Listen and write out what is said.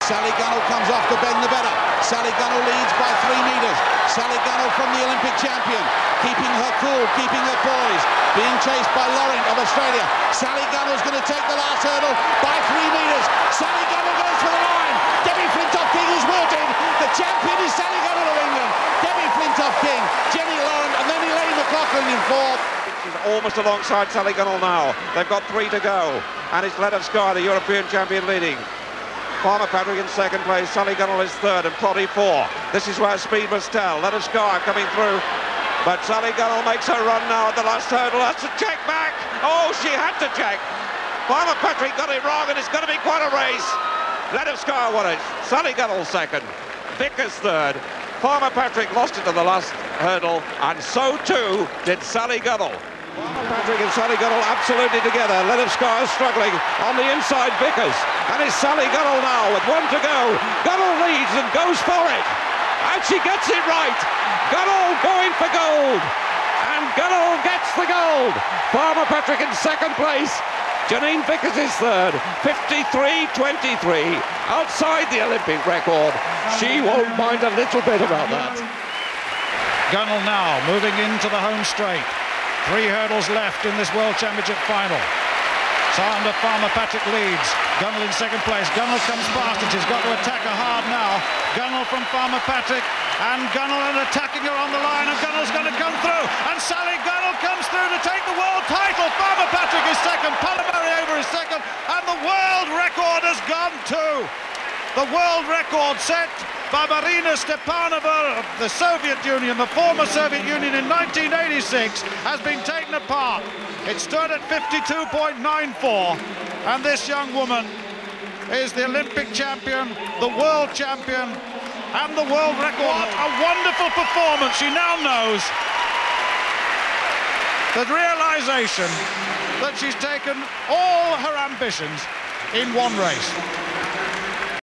Sally Gunnell comes off to bend the better. Sally Gunnell leads by 3 metres. Sally Gunnell from the Olympic champion, keeping her cool, keeping her poise, being chased by Lauren of Australia. Sally Gunnell's going to take the last hurdle by 3 metres. Sally Gunnell goes for the line. Debbie Flintoff-King is wilted. The champion is Sally Gunnell of England. Debbie Flintoff-King, Jenny Lauren, and then Elaine McLaughlin in 4th. She's almost alongside Sally Gunnell now. They've got 3 to go, and it's Let Us Sky, the European champion, leading. Palmer Patrick in 2nd place, Sally Gunnell is 3rd, and Plotty 4. This is where speed must tell. Let Us Sky coming through, but Sally Gunnell makes her run now at the last hurdle. Has to check back. Oh, she had to check. Palmer Patrick got it wrong, and it's going to be quite a race. Let Us Sky won it. Sally Gunnell 2nd, Vickers 3rd. Palmer Patrick lost it to the last hurdle, and so too did Sally Gunnell. Palmer Patrick and Sally Gunnell absolutely together. Let Us Sky is struggling on the inside. Vickers, and it's Sally Gunnell now with 1 to go. Gunnell leads and goes for it, and she gets it right. Gunnell going for gold, and Gunnell gets the gold. Palmer Patrick in 2nd place. Janine Vickers is 3rd, 53.23, outside the Olympic record. She won't mind a little bit about that. Gunnell now moving into the home straight. 3 hurdles left in this World Championship final. Sander Palmer Patrick leads. Gunnell in 2nd place. Gunnell comes past and she's got to attack her hard now. Gunnell from Palmer Patrick, and Gunnell attacking her on the line, and Gunnell's going to come through, and Sally Gunnell comes through to take the world title. Palmer Patrick is 2nd, Palomari over is 2nd, and the world record has gone too. The world record set by Marina Stepanova of the Soviet Union, the former Soviet Union, in 1986, has been taken apart. It stood at 52.94, and this young woman is the Olympic champion, the world champion, and the world record. What a wonderful performance. She now knows the realization that she's taken all her ambitions in one race.